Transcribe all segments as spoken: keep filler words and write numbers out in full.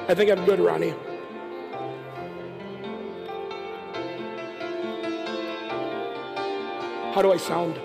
I think I'm good, Ronnie. How do I sound?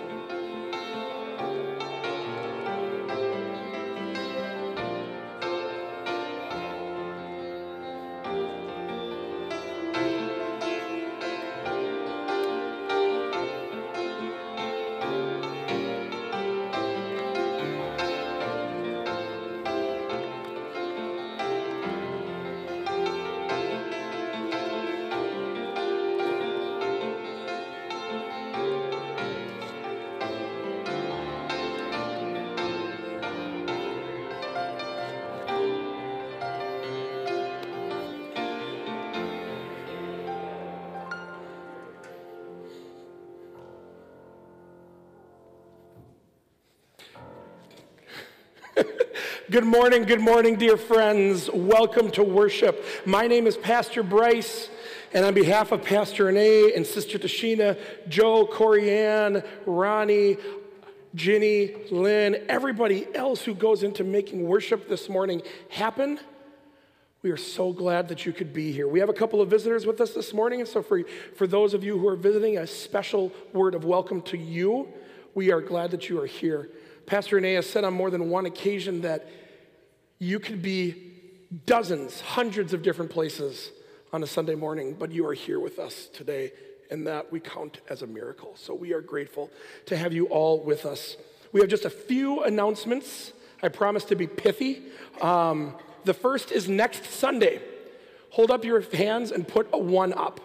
Good morning, good morning, dear friends. Welcome to worship. My name is Pastor Bryce, and on behalf of Pastor Renee and Sister Tashina, Joe, Corianne, Ronnie, Ginny, Lynn, everybody else who goes into making worship this morning happen, we are so glad that you could be here. We have a couple of visitors with us this morning, and so for, for those of you who are visiting, a special word of welcome to you. We are glad that you are here. Pastor Renee has said on more than one occasion that you could be dozens, hundreds of different places on a Sunday morning, but you are here with us today, and that we count as a miracle. So we are grateful to have you all with us. We have just a few announcements. I promise to be pithy. Um, the first is next Sunday. Hold up your hands and put a one up.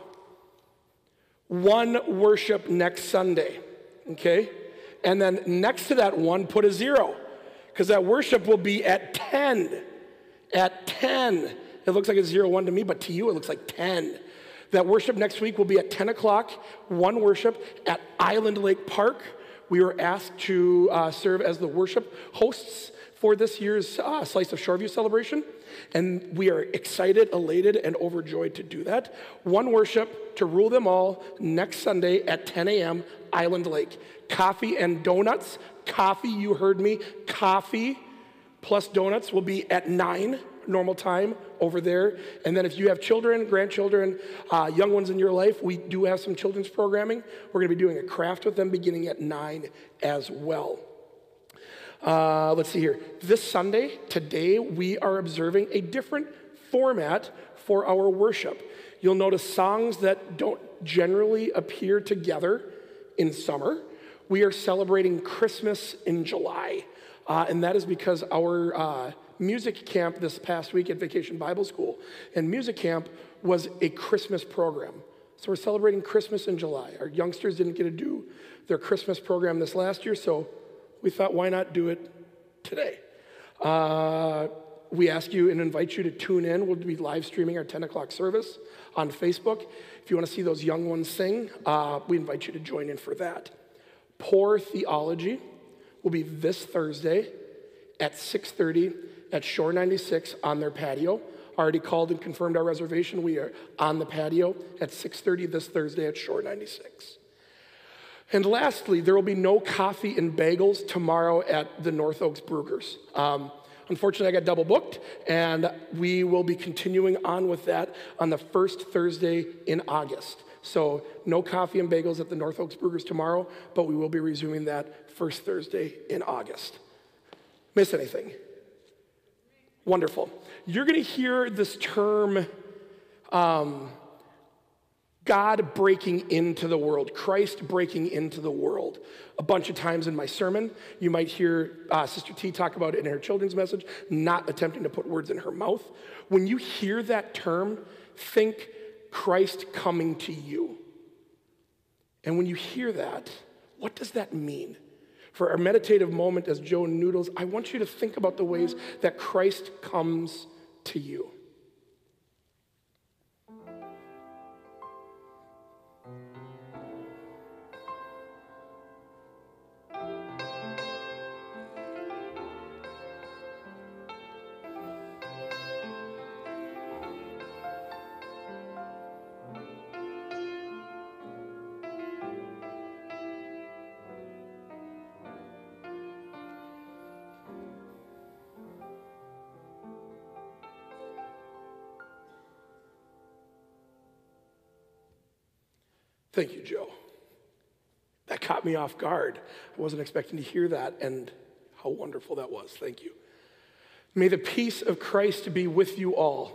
One worship next Sunday, okay? And then next to that one, put a zero, because that worship will be at ten. At ten. It looks like a zero one to me, but to you it looks like ten. That worship next week will be at ten o'clock, one worship at Island Lake Park. We were asked to uh, serve as the worship hosts for this year's uh, Slice of Shoreview celebration, and we are excited, elated, and overjoyed to do that. One worship to rule them all next Sunday at ten a.m., Island Lake. Coffee and donuts. Coffee, you heard me. Coffee plus donuts will be at nine, normal time over there. And then if you have children, grandchildren, uh, young ones in your life, we do have some children's programming. We're going to be doing a craft with them beginning at nine as well. Uh, let's see here. This Sunday, today, we are observing a different format for our worship. You'll notice songs that don't generally appear together in summer. We are celebrating Christmas in July, uh, and that is because our uh, music camp this past week at Vacation Bible School, and music camp was a Christmas program. So we're celebrating Christmas in July. Our youngsters didn't get to do their Christmas program this last year, so we thought, why not do it today? Uh, we ask you and invite you to tune in. We'll be live streaming our ten o'clock service on Facebook. If you want to see those young ones sing, uh, we invite you to join in for that. Poor Theology will be this Thursday at six thirty at Shore ninety-six on their patio. Already called and confirmed our reservation. We are on the patio at six thirty this Thursday at Shore ninety-six. And lastly, there will be no coffee and bagels tomorrow at the North Oaks Brugers. Um, unfortunately, I got double booked, and we will be continuing on with that on the first Thursday in August. So no coffee and bagels at the North Oaks Brugers tomorrow, but we will be resuming that first Thursday in August. Miss anything? Wonderful. You're going to hear this term, um, God breaking into the world, Christ breaking into the world, a bunch of times in my sermon. You might hear uh, Sister T talk about it in her children's message, not attempting to put words in her mouth. When you hear that term, think Christ coming to you. And when you hear that, what does that mean? For our meditative moment as Joe noodles, I want you to think about the ways that Christ comes to you. Thank you, Joe. That caught me off guard. I wasn't expecting to hear that, and how wonderful that was. Thank you. May the peace of Christ be with you all.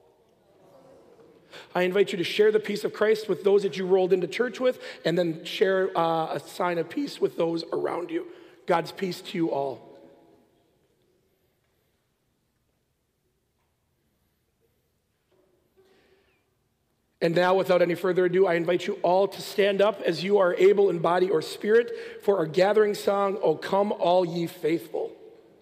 I invite you to share the peace of Christ with those that you rolled into church with, and then share uh, a sign of peace with those around you. God's peace to you all. And now, without any further ado, I invite you all to stand up as you are able in body or spirit for our gathering song, O Come All Ye Faithful.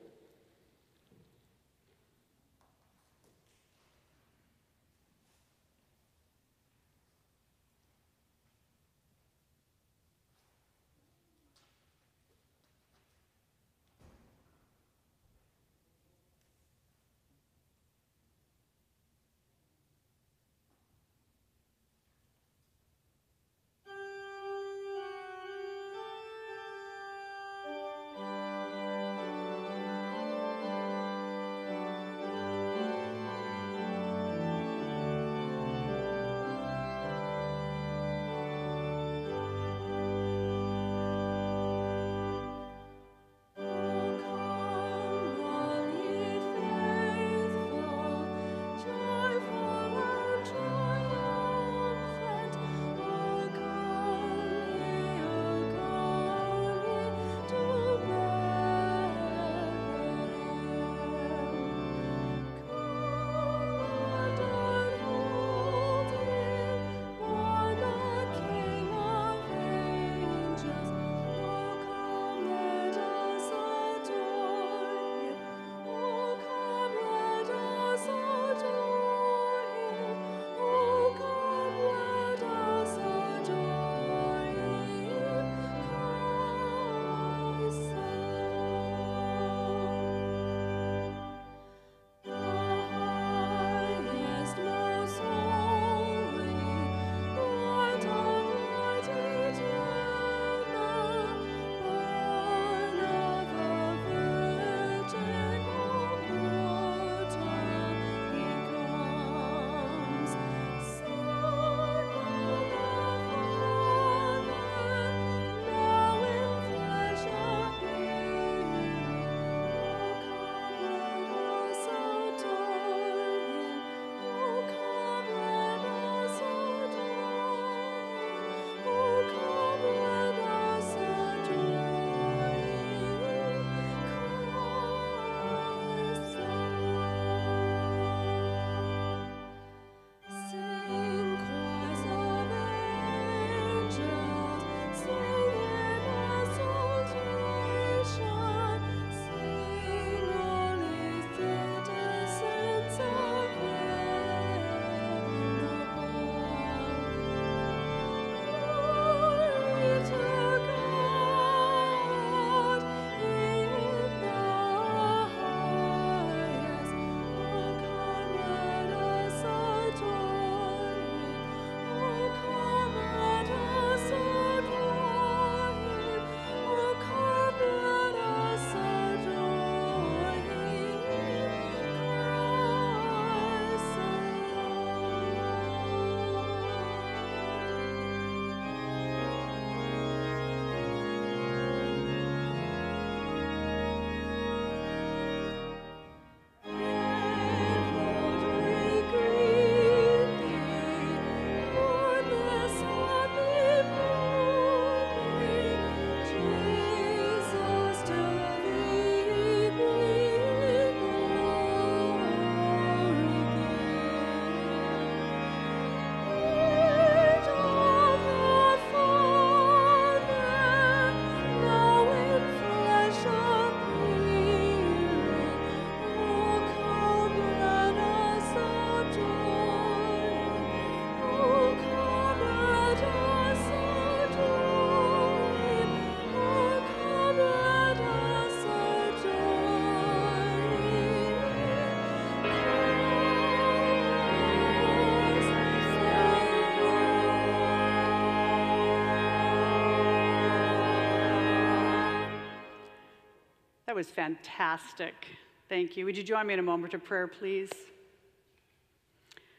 That was fantastic. Thank you. Would you join me in a moment of prayer, please?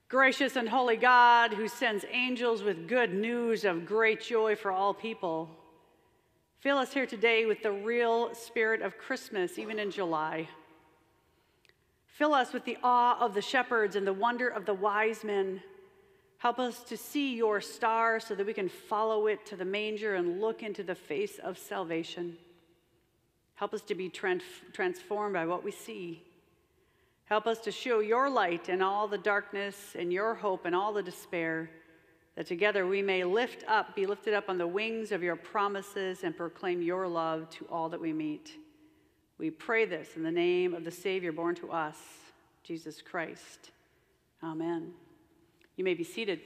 Gracious and holy God, who sends angels with good news of great joy for all people, fill us here today with the real spirit of Christmas, even in July. Fill us with the awe of the shepherds and the wonder of the wise men. Help us to see your star so that we can follow it to the manger and look into the face of salvation. Help us to be trans- transformed by what we see. Help us to show your light in all the darkness and your hope in all the despair, that together we may lift up, be lifted up on the wings of your promises and proclaim your love to all that we meet. We pray this in the name of the Savior born to us, Jesus Christ. Amen. You may be seated.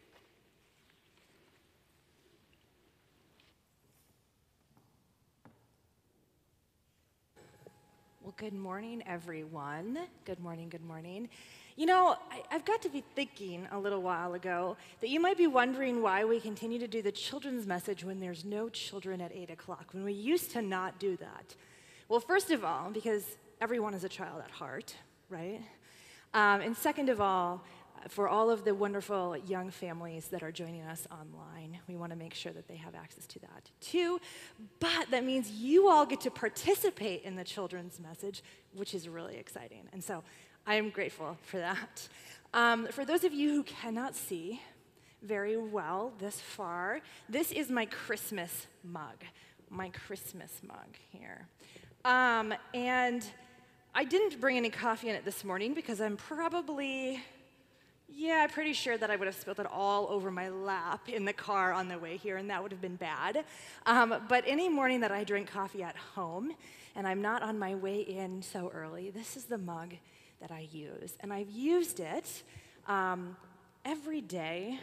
Well, good morning, everyone. Good morning, good morning. You know, I, I've got to be thinking a little while ago that you might be wondering why we continue to do the children's message when there's no children at eight o'clock, when we used to not do that. Well, first of all, because everyone is a child at heart, right? Um, and second of all, for all of the wonderful young families that are joining us online, we want to make sure that they have access to that too. But that means you all get to participate in the children's message, which is really exciting. And so I am grateful for that. Um, for those of you who cannot see very well this far, this is my Christmas mug, my Christmas mug here. Um, and I didn't bring any coffee in it this morning because I'm probably... Yeah, I'm pretty sure that I would have spilled it all over my lap in the car on the way here, and that would have been bad. Um, but any morning that I drink coffee at home, and I'm not on my way in so early, this is the mug that I use. And I've used it um, every day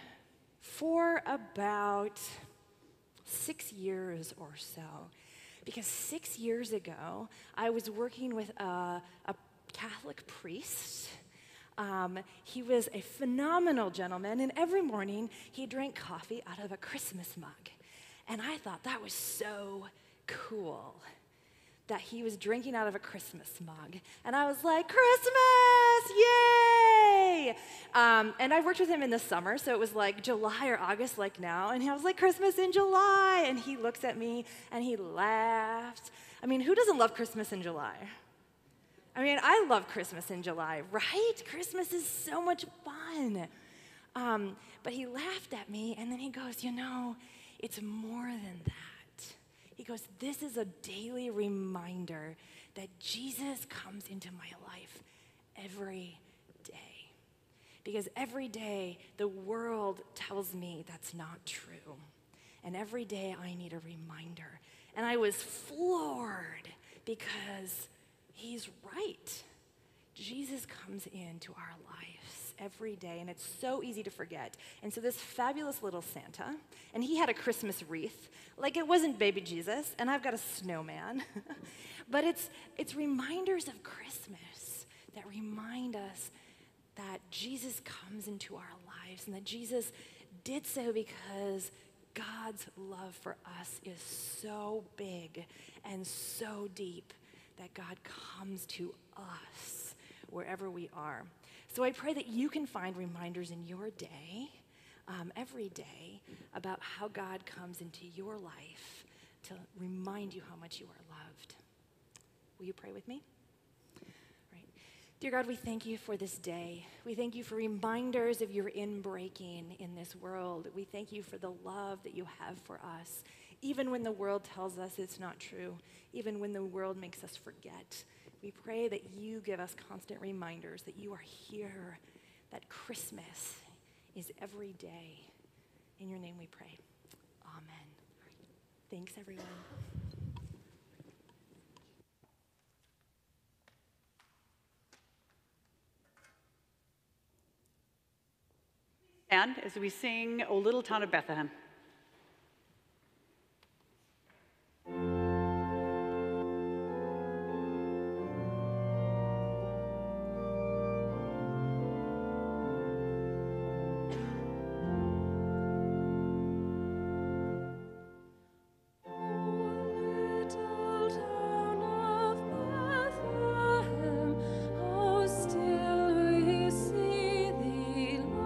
for about six years or so. Because six years ago, I was working with a, a Catholic priest. Um, he was a phenomenal gentleman, and every morning he drank coffee out of a Christmas mug. And I thought that was so cool that he was drinking out of a Christmas mug. And I was like, Christmas, yay! Um, and I worked with him in the summer, so it was like July or August like now, and I was like, Christmas in July! And he looks at me and he laughed. I mean, who doesn't love Christmas in July? I mean, I love Christmas in July, right? Christmas is so much fun. Um, but he laughed at me, and then he goes, you know, it's more than that. He goes, this is a daily reminder that Jesus comes into my life every day. Because every day, the world tells me that's not true. And every day, I need a reminder. And I was floored because he's right. Jesus comes into our lives every day, and it's so easy to forget. And so this fabulous little Santa, and he had a Christmas wreath. Like, it wasn't baby Jesus, and I've got a snowman. But it's it's reminders of Christmas that remind us that Jesus comes into our lives, and that Jesus did so because God's love for us is so big and so deep that God comes to us wherever we are. So I pray that you can find reminders in your day, um, every day, about how God comes into your life to remind you how much you are loved. Will you pray with me? Right. Dear God, we thank you for this day. We thank you for reminders of your inbreaking in this world. We thank you for the love that you have for us, even when the world tells us it's not true, even when the world makes us forget. We pray that you give us constant reminders that you are here, that Christmas is every day. In your name we pray. Amen. Thanks, everyone. And as we sing, O Little Town of Bethlehem. Still we see thee.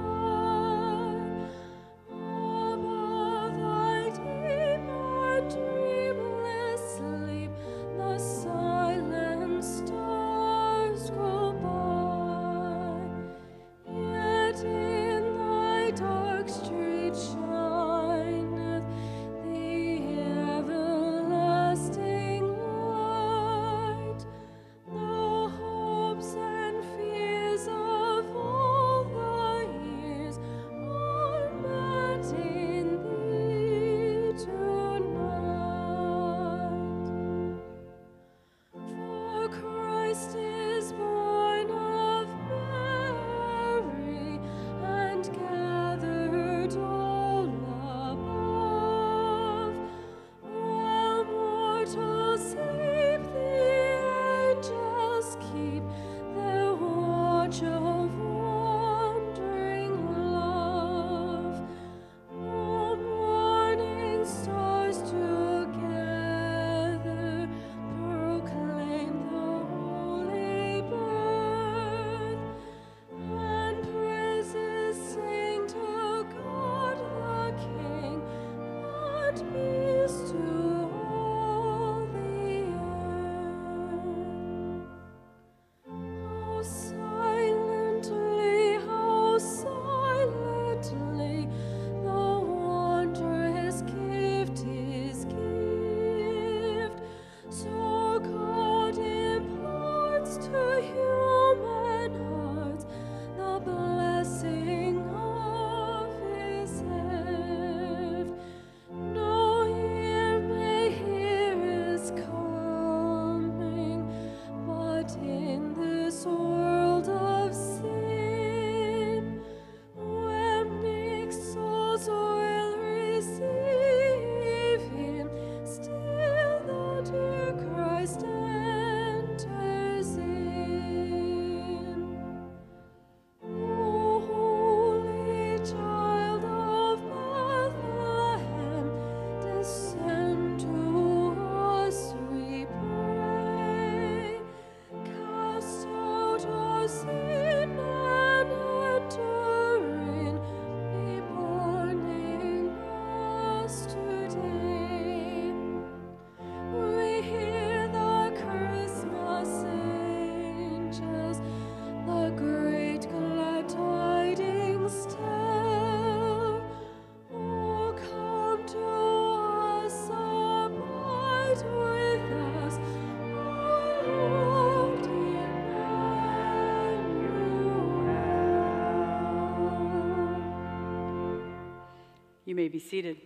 You may be seated.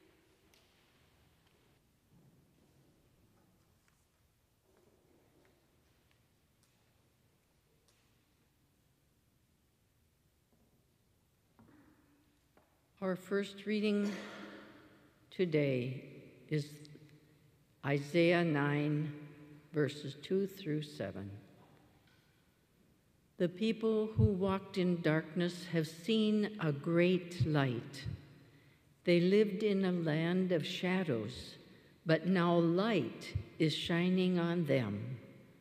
Our first reading today is Isaiah nine, verses two through seven. The people who walked in darkness have seen a great light. They lived in a land of shadows, but now light is shining on them.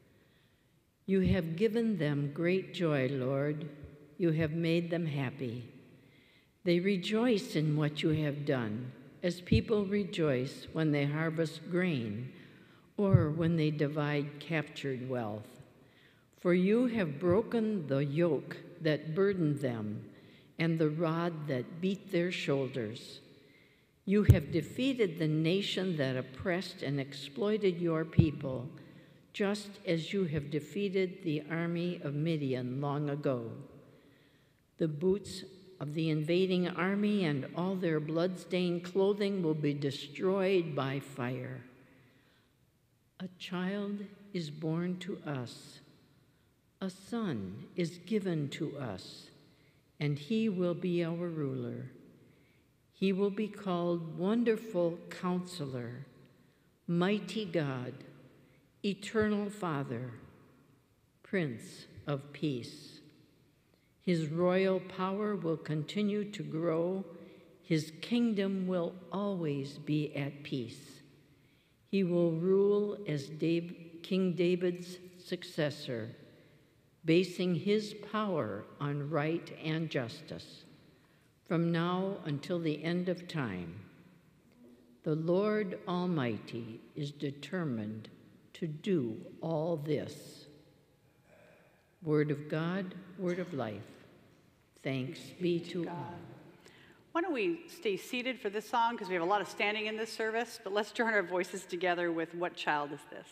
You have given them great joy, Lord. You have made them happy. They rejoice in what you have done, as people rejoice when they harvest grain or when they divide captured wealth. For you have broken the yoke that burdened them and the rod that beat their shoulders. You have defeated the nation that oppressed and exploited your people, just as you have defeated the army of Midian long ago. The boots of the invading army and all their blood-stained clothing will be destroyed by fire. A child is born to us. A son is given to us, and he will be our ruler. He will be called Wonderful Counselor, Mighty God, Eternal Father, Prince of Peace. His royal power will continue to grow. His kingdom will always be at peace. He will rule as Dave, King David's successor, basing his power on right and justice, from now until the end of time. The Lord Almighty is determined to do all this. Word of God, word of life. Thanks be to God. Why don't we stay seated for this song, because we have a lot of standing in this service, but let's join our voices together with What Child Is This?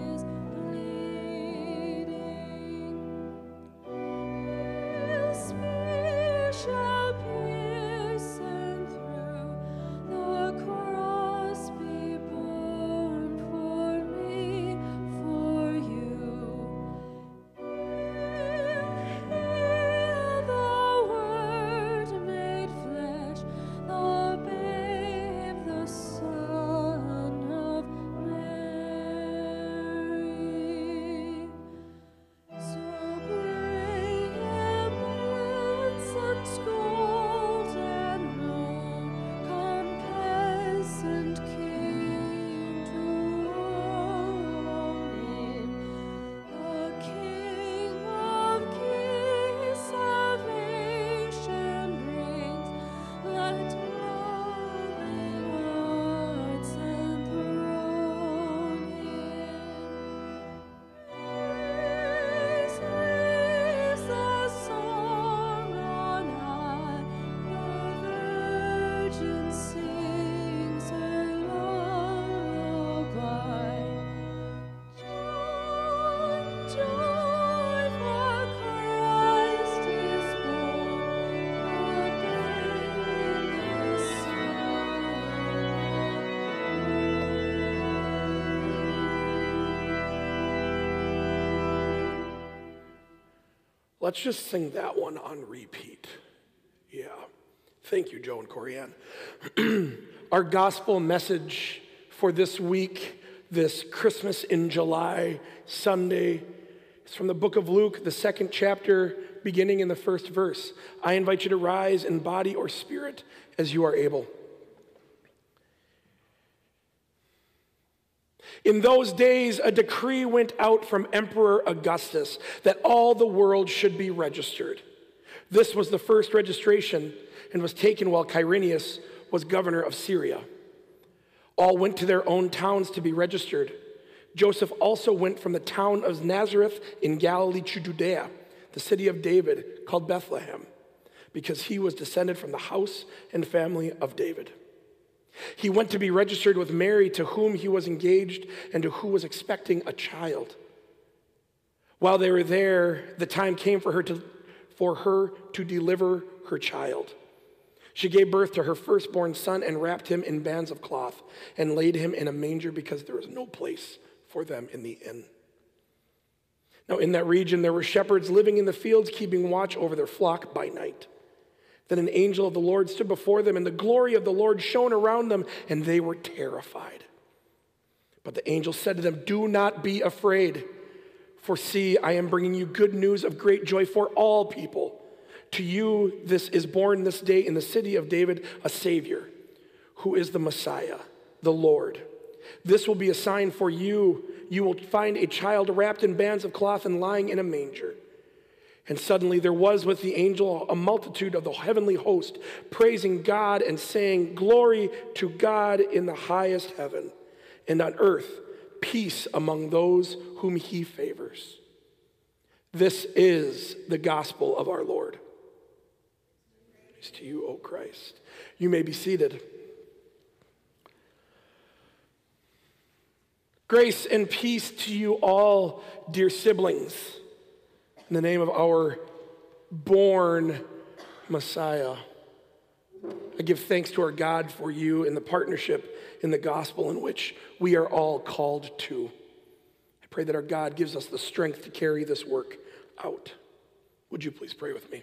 Spirit. Let's just sing that one on repeat. Yeah. Thank you, Joe and Corianne. Our gospel message for this week, this Christmas in July Sunday, is from the book of Luke, the second chapter, beginning in the first verse. I invite you to rise in body or spirit as you are able. In those days, a decree went out from Emperor Augustus that all the world should be registered. This was the first registration and was taken while Quirinius was governor of Syria. All went to their own towns to be registered. Joseph also went from the town of Nazareth in Galilee to Judea, the city of David, called Bethlehem, because he was descended from the house and family of David. He went to be registered with Mary, to whom he was engaged and to who was expecting a child. While they were there, the time came for her to, for her to deliver her child. She gave birth to her firstborn son and wrapped him in bands of cloth and laid him in a manger because there was no place for them in the inn. Now in that region there were shepherds living in the fields, keeping watch over their flock by night. Then an angel of the Lord stood before them, and the glory of the Lord shone around them, and they were terrified. But the angel said to them, "Do not be afraid, for see, I am bringing you good news of great joy for all people. To you this is born this day in the city of David a Savior, who is the Messiah, the Lord. This will be a sign for you. You will find a child wrapped in bands of cloth and lying in a manger." And suddenly there was with the angel a multitude of the heavenly host, praising God and saying, "Glory to God in the highest heaven, and on earth peace among those whom he favors." This is the gospel of our Lord. Praise to you, O Christ. You may be seated. Grace and peace to you all, dear siblings, in the name of our born Messiah. I give thanks to our God for you in the partnership in the gospel in which we are all called to. I pray that our God gives us the strength to carry this work out. Would you please pray with me?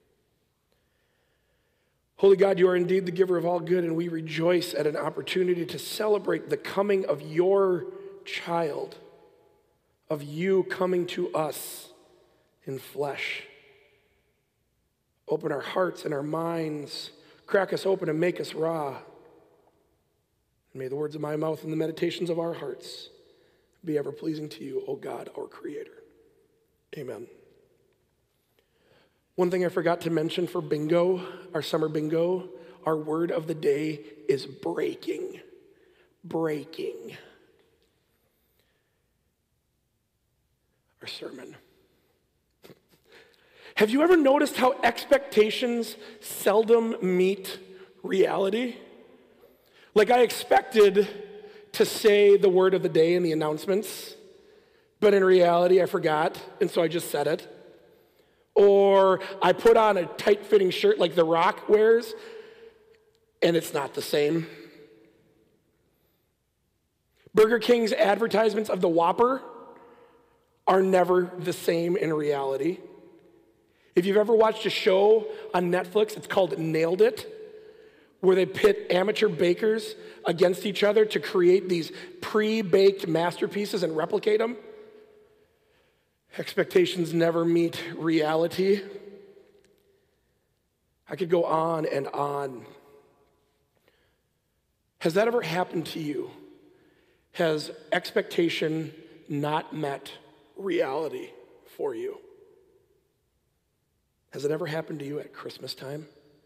Holy God, you are indeed the giver of all good, and we rejoice at an opportunity to celebrate the coming of your child, of you coming to us in flesh. Open our hearts and our minds, crack us open and make us raw. And may the words of my mouth and the meditations of our hearts be ever pleasing to you, O God, our Creator. Amen. One thing I forgot to mention for bingo, our summer bingo, our word of the day is breaking. Breaking. Our sermon. Have you ever noticed how expectations seldom meet reality? Like, I expected to say the word of the day in the announcements, but in reality I forgot, and so I just said it. Or I put on a tight-fitting shirt like The Rock wears, and it's not the same. Burger King's advertisements of the Whopper are never the same in reality. If you've ever watched a show on Netflix, it's called Nailed It, where they pit amateur bakers against each other to create these pre-baked masterpieces and replicate them. Expectations never meet reality. I could go on and on. Has that ever happened to you? Has expectation not met reality for you? Has it ever happened to you at Christmas time?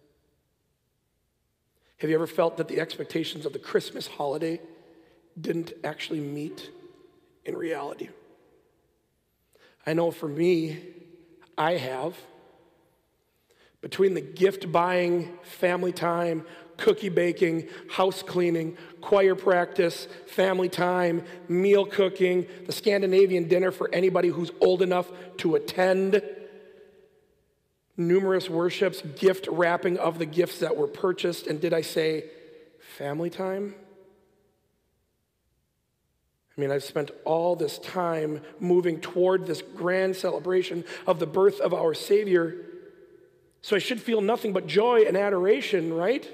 Have you ever felt that the expectations of the Christmas holiday didn't actually meet in reality? I know for me, I have. Between the gift buying, family time, cookie baking, house cleaning, choir practice, family time, meal cooking, the Scandinavian dinner for anybody who's old enough to attend, numerous worships, gift wrapping of the gifts that were purchased, and did I say family time? I mean, I've spent all this time moving toward this grand celebration of the birth of our Savior, so I should feel nothing but joy and adoration, right?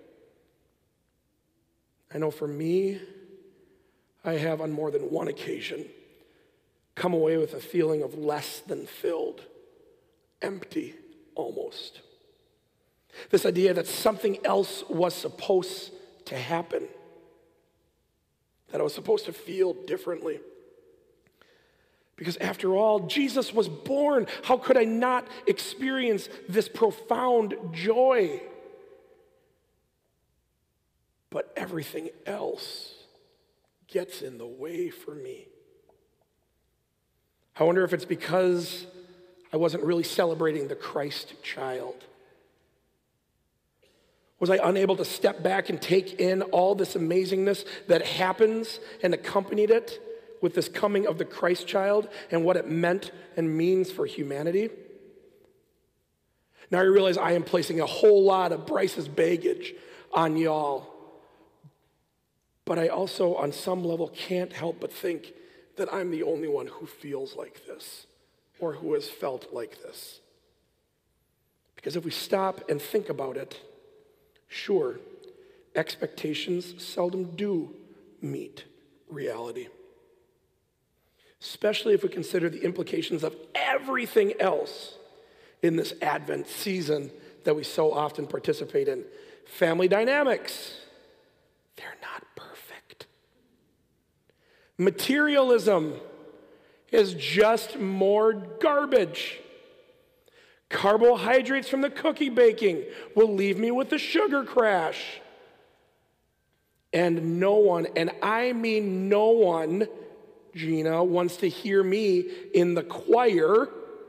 I know for me, I have on more than one occasion come away with a feeling of less than filled, empty almost. This idea that something else was supposed to happen, that I was supposed to feel differently. Because after all, Jesus was born. How could I not experience this profound joy? But everything else gets in the way for me. I wonder if it's because I wasn't really celebrating the Christ child. Was I unable to step back and take in all this amazingness that happens and accompanied it with this coming of the Christ child and what it meant and means for humanity? Now I realize I am placing a whole lot of Bryce's baggage on y'all. But I also, on some level, can't help but think that I'm the only one who feels like this or who has felt like this. Because if we stop and think about it, sure, expectations seldom do meet reality. Especially if we consider the implications of everything else in this Advent season that we so often participate in. Family dynamics, they're not perfect. Materialism is just more garbage. Carbohydrates from the cookie baking will leave me with a sugar crash. And no one, and I mean no one, Gina, wants to hear me in the choir.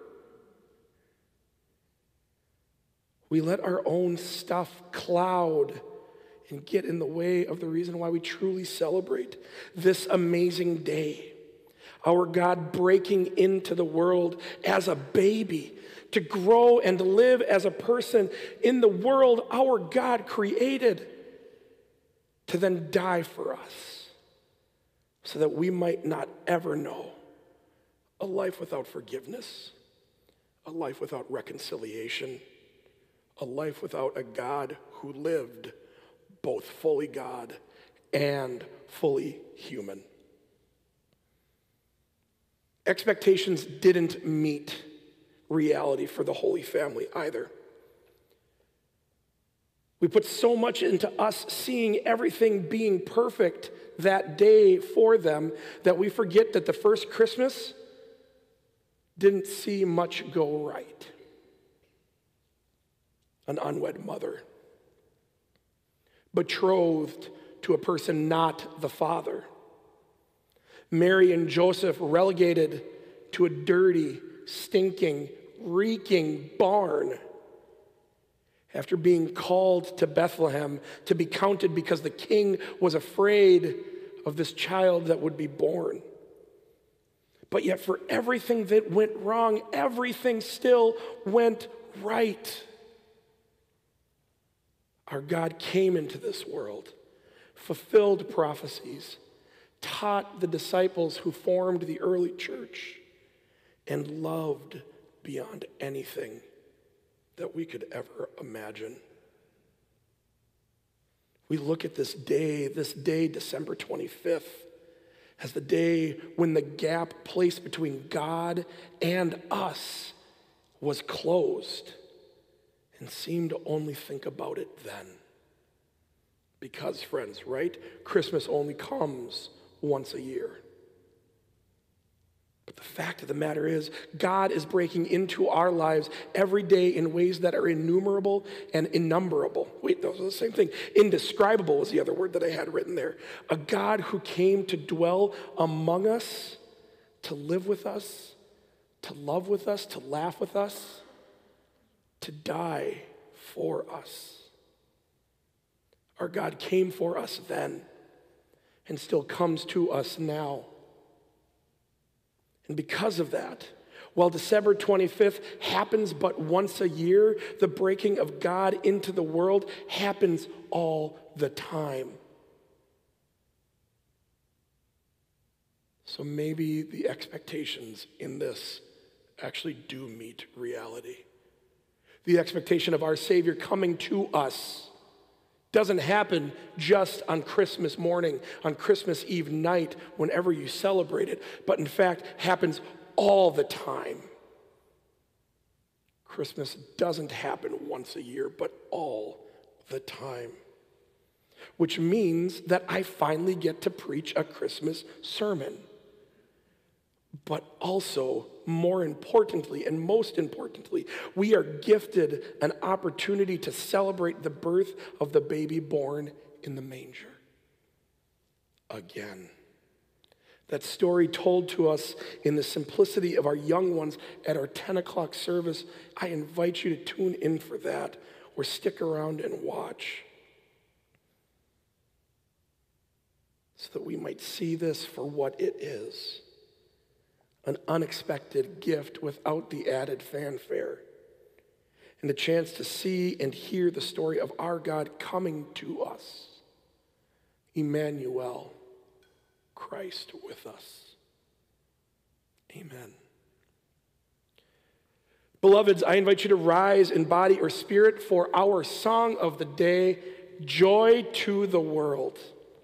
We let our own stuff cloud and get in the way of the reason why we truly celebrate this amazing day. Our God breaking into the world as a baby, to grow and live as a person in the world our God created, to then die for us so that we might not ever know a life without forgiveness, a life without reconciliation, a life without a God who lived both fully God and fully human. Expectations didn't meet reality for the Holy Family either. We put so much into us seeing everything being perfect that day for them that we forget that the first Christmas didn't see much go right. An unwed mother, betrothed to a person not the father. Mary and Joseph relegated to a dirty, stinking, reeking barn after being called to Bethlehem to be counted because the king was afraid of this child that would be born. But yet for everything that went wrong, everything still went right. Our God came into this world, fulfilled prophecies, taught the disciples who formed the early church, and loved beyond anything that we could ever imagine. We look at this day, this day, December twenty-fifth, as the day when the gap placed between God and us was closed, and seem to only think about it then. Because, friends, right? Christmas only comes once a year. But the fact of the matter is, God is breaking into our lives every day in ways that are innumerable and innumberable. Wait, those are the same thing. Indescribable was the other word that I had written there. A God who came to dwell among us, to live with us, to love with us, to laugh with us, to die for us. Our God came for us then and still comes to us now. And because of that, while December twenty-fifth happens but once a year, the breaking of God into the world happens all the time. So maybe the expectations in this actually do meet reality. The expectation of our Savior coming to us doesn't happen just on Christmas morning, on Christmas Eve night, whenever you celebrate it, but in fact happens all the time. Christmas doesn't happen once a year, but all the time. Which means that I finally get to preach a Christmas sermon. But also, more importantly, and most importantly, we are gifted an opportunity to celebrate the birth of the baby born in the manger. Again. That story told to us in the simplicity of our young ones at our ten o'clock service. I invite you to tune in for that or stick around and watch, so that we might see this for what it is. An unexpected gift without the added fanfare. And the chance to see and hear the story of our God coming to us. Emmanuel, Christ with us. Amen. Beloveds, I invite you to rise in body or spirit for our song of the day, Joy to the World.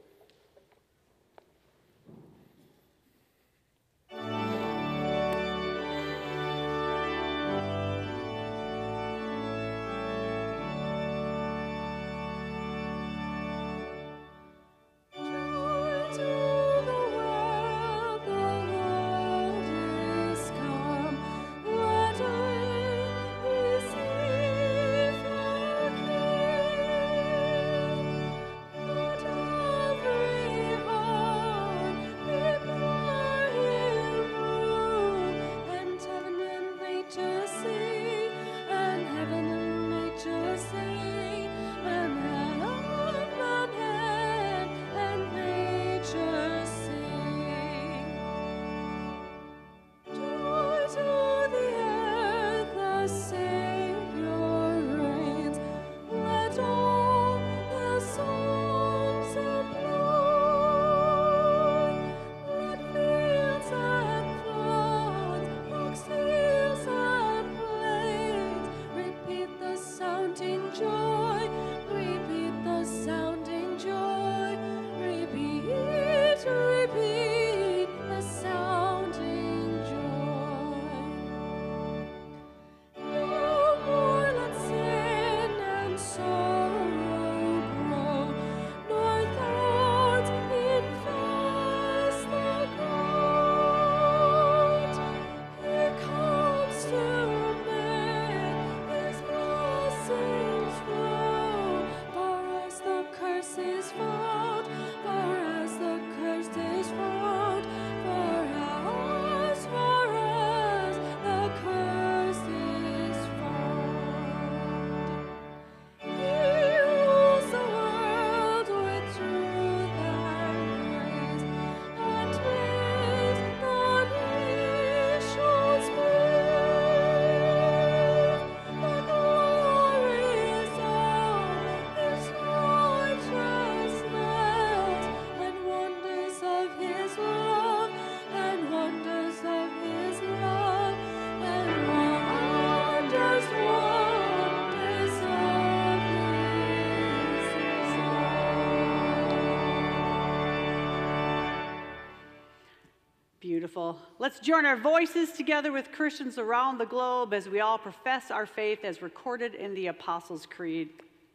Beautiful. Let's join our voices together with Christians around the globe as we all profess our faith as recorded in the Apostles' Creed.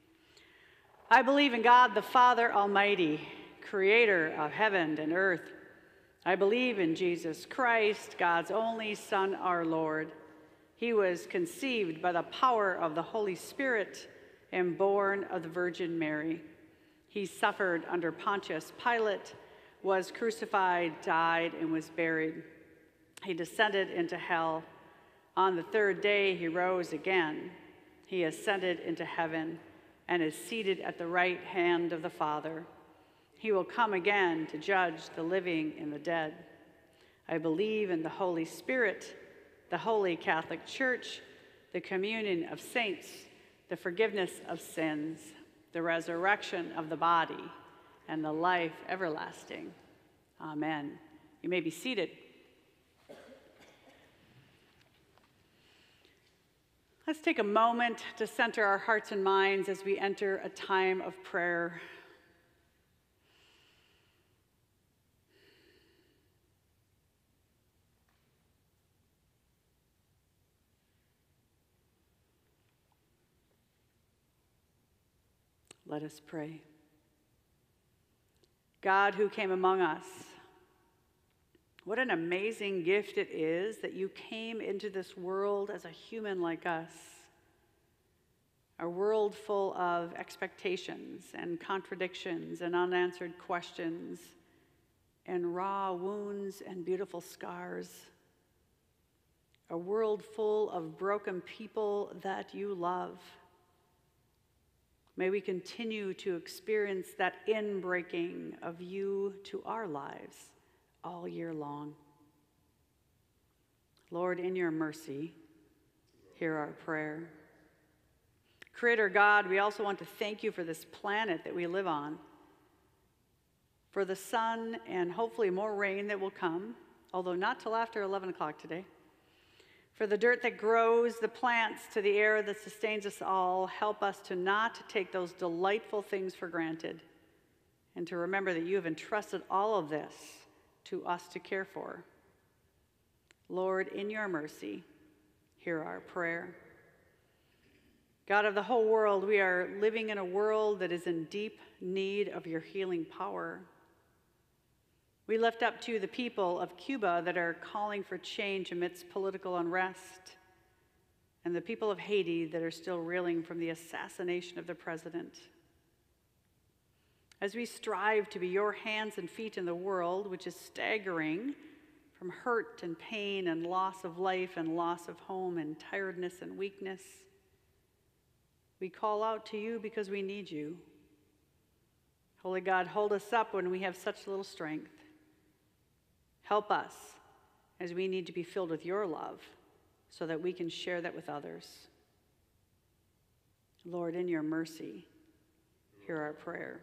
I believe in God the Father Almighty, creator of heaven and earth. I believe in Jesus Christ, God's only Son, our Lord. He was conceived by the power of the Holy Spirit and born of the Virgin Mary. He suffered under Pontius Pilate, was crucified, died, and was buried. He descended into hell. On the third day, he rose again. He ascended into heaven and is seated at the right hand of the Father. He will come again to judge the living and the dead. I believe in the Holy Spirit, the Holy Catholic Church, the communion of saints, the forgiveness of sins, the resurrection of the body, and the life everlasting. Amen. You may be seated. Let's take a moment to center our hearts and minds as we enter a time of prayer. Let us pray. God who came among us, what an amazing gift it is that you came into this world as a human like us, a world full of expectations and contradictions and unanswered questions and raw wounds and beautiful scars, a world full of broken people that you love. May we continue to experience that inbreaking of you to our lives all year long. Lord, in your mercy, hear our prayer. Creator God, we also want to thank you for this planet that we live on, for the sun and hopefully more rain that will come, although not till after eleven o'clock today, for the dirt that grows, the plants, to the air that sustains us all. Help us to not take those delightful things for granted and to remember that you have entrusted all of this to us to care for. Lord, in your mercy, hear our prayer. God of the whole world, we are living in a world that is in deep need of your healing power. We lift up to the people of Cuba that are calling for change amidst political unrest, and the people of Haiti that are still reeling from the assassination of the president. As we strive to be your hands and feet in the world, which is staggering from hurt and pain and loss of life and loss of home and tiredness and weakness, we call out to you because we need you. Holy God, hold us up when we have such little strength. Help us as we need to be filled with your love so that we can share that with others. Lord, in your mercy, hear our prayer.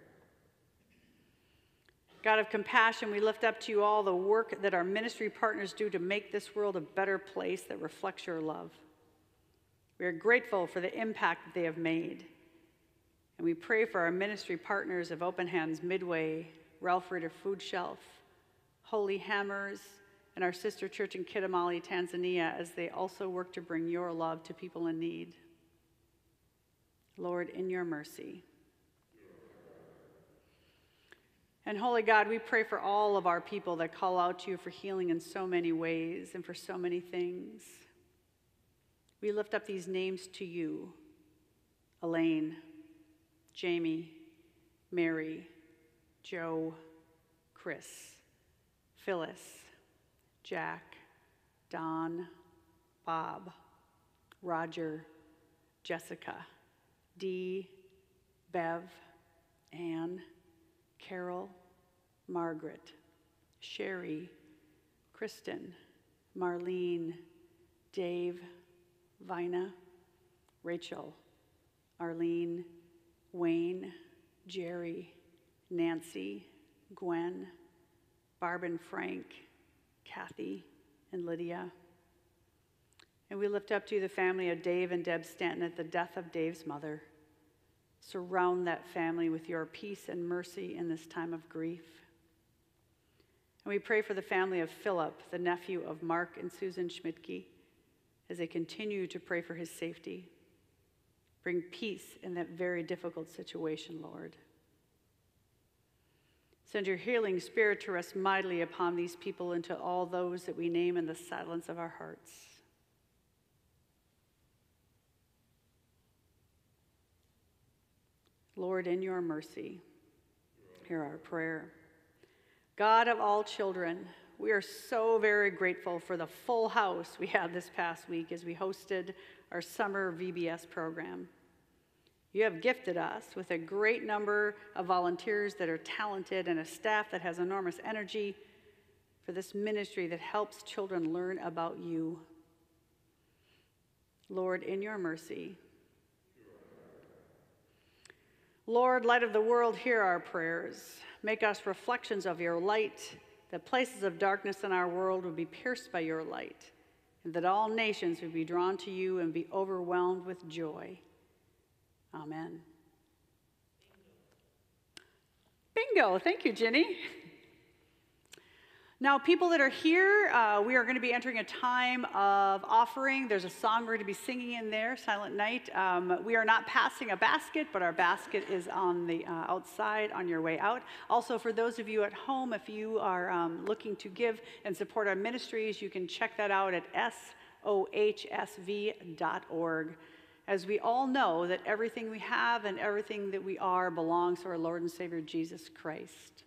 God of compassion, we lift up to you all the work that our ministry partners do to make this world a better place that reflects your love. We are grateful for the impact that they have made. And we pray for our ministry partners of Open Hands Midway, Ralph Ritter Food Shelf, Holy Hammers, and our sister church in Kidamali, Tanzania, as they also work to bring your love to people in need. Lord, in your mercy. And holy God, we pray for all of our people that call out to you for healing in so many ways and for so many things. We lift up these names to you: Elaine, Jamie, Mary, Joe, Chris, Phyllis, Jack, Don, Bob, Roger, Jessica, Dee, Bev, Anne, Carol, Margaret, Sherry, Kristen, Marlene, Dave, Vina, Rachel, Arlene, Wayne, Jerry, Nancy, Gwen, Barb and Frank, Kathy, and Lydia. And we lift up to you the family of Dave and Deb Stanton at the death of Dave's mother. Surround that family with your peace and mercy in this time of grief. And we pray for the family of Philip, the nephew of Mark and Susan Schmidtke, as they continue to pray for his safety. Bring peace in that very difficult situation, Lord. Send your healing spirit to rest mightily upon these people and to all those that we name in the silence of our hearts. Lord, in your mercy, hear our prayer. God of all children, we are so very grateful for the full house we had this past week as we hosted our summer V B S program. You have gifted us with a great number of volunteers that are talented and a staff that has enormous energy for this ministry that helps children learn about you. Lord, in your mercy. Lord, light of the world, hear our prayers. Make us reflections of your light that places of darkness in our world would be pierced by your light, and that all nations would be drawn to you and be overwhelmed with joy. Amen. Bingo. Thank you, Jenny. Now, people that are here, uh, we are going to be entering a time of offering. There's a song we're going to be singing in there, Silent Night. Um, we are not passing a basket, but our basket is on the uh, outside on your way out. Also, for those of you at home, if you are um, looking to give and support our ministries, you can check that out at S O H S V dot org. As we all know that everything we have and everything that we are belongs to our Lord and Savior, Jesus Christ.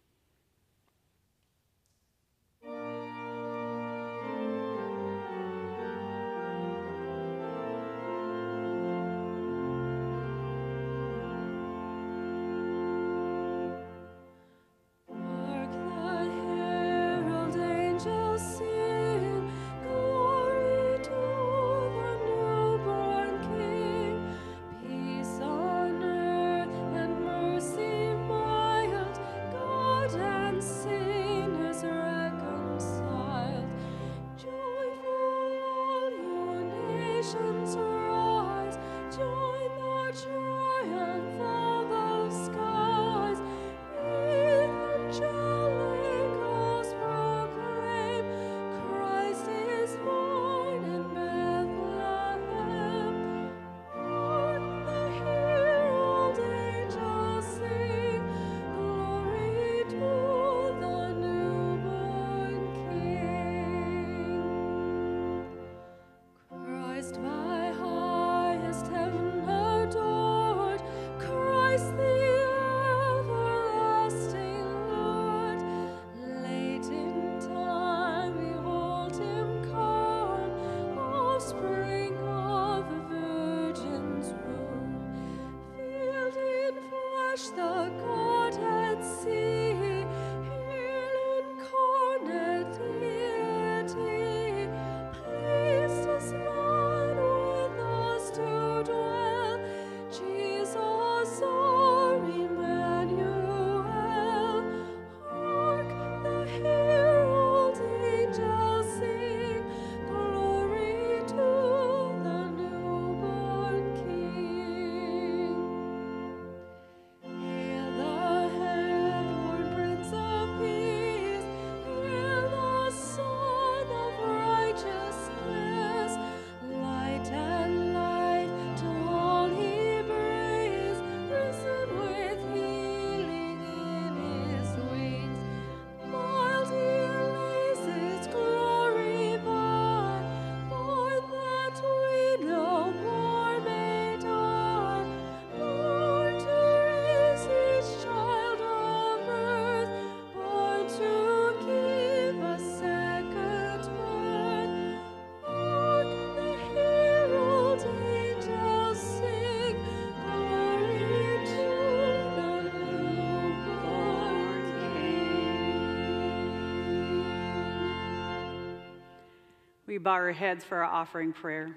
We bow our heads for our offering prayer.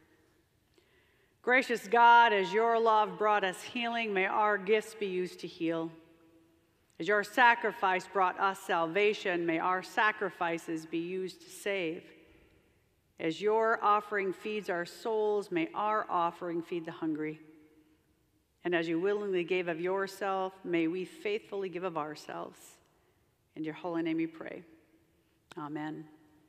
Gracious God, as your love brought us healing, may our gifts be used to heal. As your sacrifice brought us salvation, may our sacrifices be used to save. As your offering feeds our souls, may our offering feed the hungry. And as you willingly gave of yourself, may we faithfully give of ourselves. In your holy name we pray. Amen.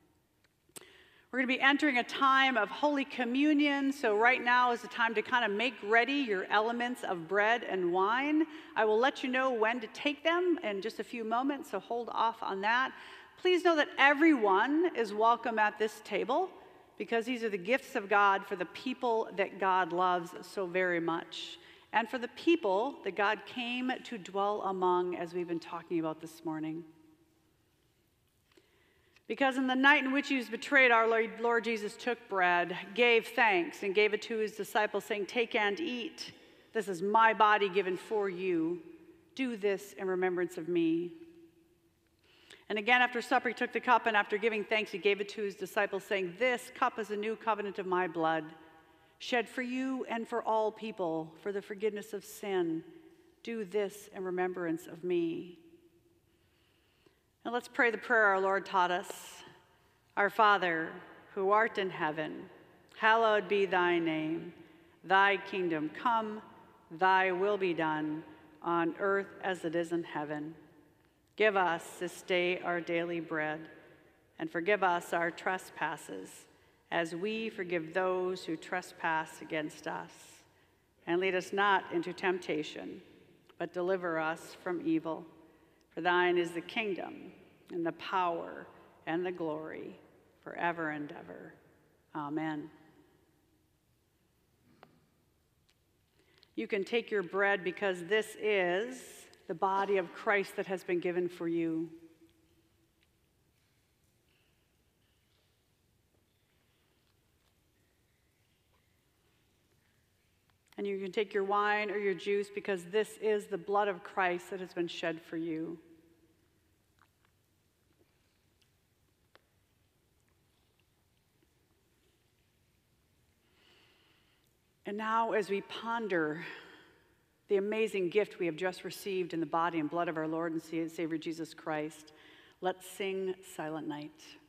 We're going to be entering a time of Holy Communion, so right now is the time to kind of make ready your elements of bread and wine. I will let you know when to take them in just a few moments, so hold off on that. Please know that everyone is welcome at this table because these are the gifts of God for the people that God loves so very much and for the people that God came to dwell among, as we've been talking about this morning. Because in the night in which he was betrayed, our Lord, Lord Jesus took bread, gave thanks, and gave it to his disciples, saying, "Take and eat. This is my body given for you. Do this in remembrance of me." And again, after supper, he took the cup, and after giving thanks, he gave it to his disciples, saying, "This cup is a new covenant of my blood, shed for you and for all people for the forgiveness of sin. Do this in remembrance of me." And let's pray the prayer our Lord taught us. Our Father, who art in heaven, hallowed be thy name. Thy kingdom come, thy will be done, on earth as it is in heaven. Give us this day our daily bread, and forgive us our trespasses, as we forgive those who trespass against us. And lead us not into temptation, but deliver us from evil. For thine is the kingdom, and the power, and the glory, forever and ever. Amen. You can take your bread because this is the body of Christ that has been given for you. And you can take your wine or your juice because this is the blood of Christ that has been shed for you. And now, as we ponder the amazing gift we have just received in the body and blood of our Lord and Savior Jesus Christ, let's sing Silent Night.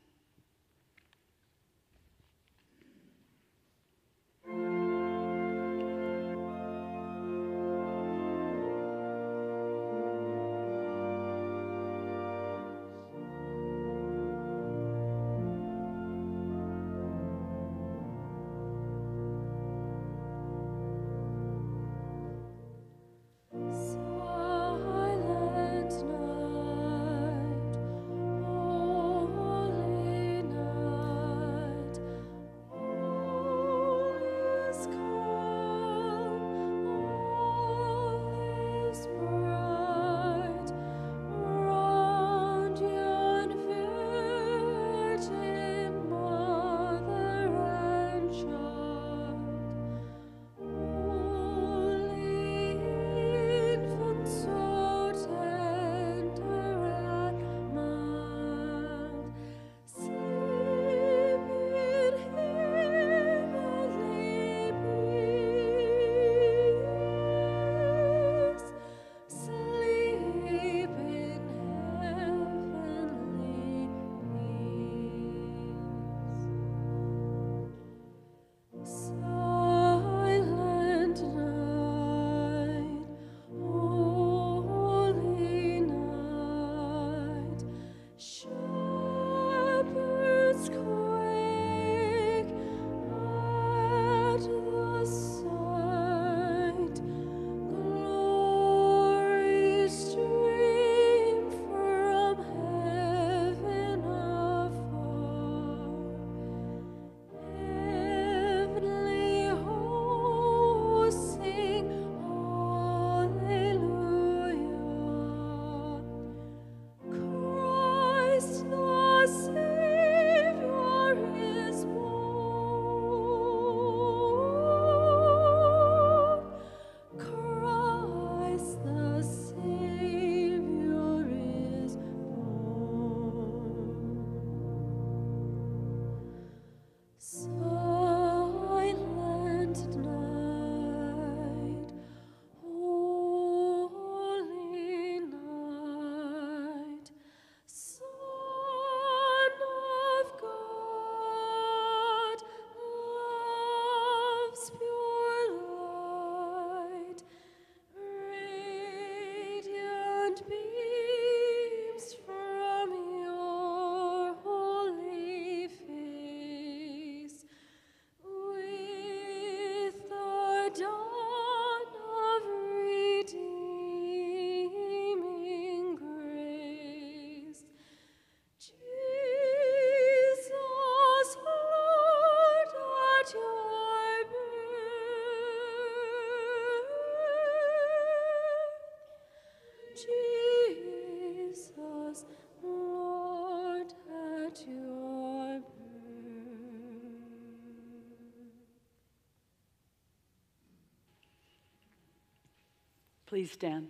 Please stand.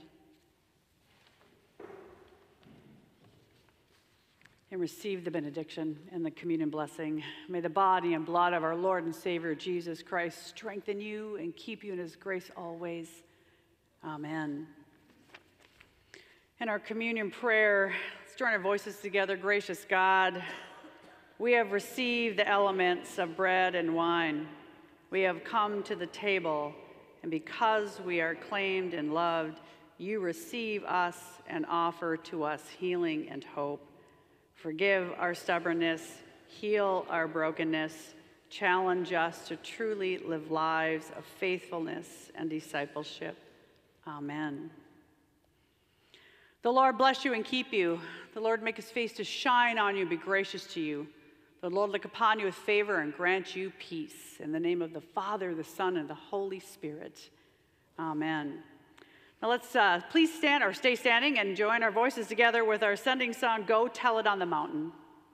And receive the benediction and the communion blessing. May the body and blood of our Lord and Savior Jesus Christ strengthen you and keep you in his grace always. Amen. In our communion prayer, let's Let's join our voices together. Gracious God, we have received the elements of bread and wine. We have come to the table, and because we are claimed and loved, you receive us and offer to us healing and hope. Forgive our stubbornness, heal our brokenness, challenge us to truly live lives of faithfulness and discipleship. Amen. The Lord bless you and keep you. The Lord make his face to shine on you and be gracious to you. The Lord look upon you with favor and grant you peace. In the name of the Father, the Son, and the Holy Spirit. Amen. Now let's uh, please stand or stay standing and join our voices together with our sending song, Go Tell It on the Mountain.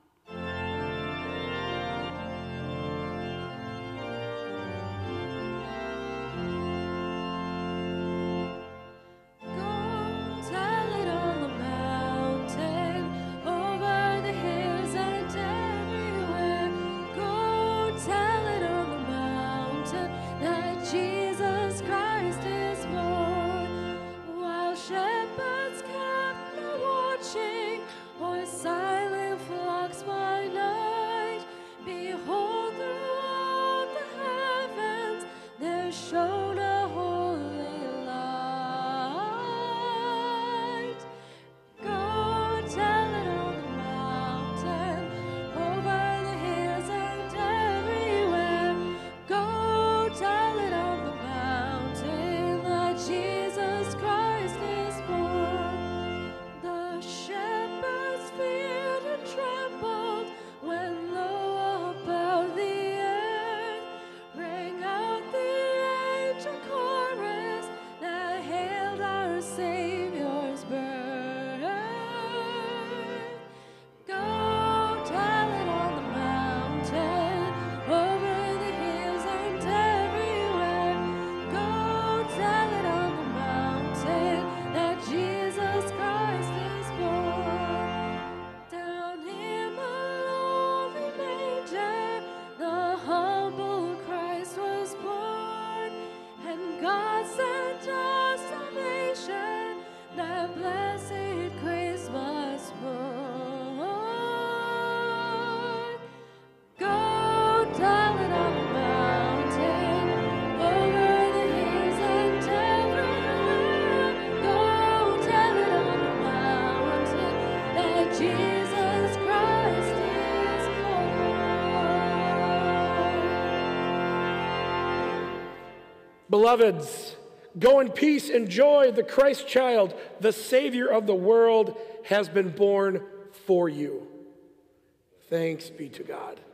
Beloveds, go in peace, enjoy the Christ child, the Savior of the world, has been born for you. Thanks be to God.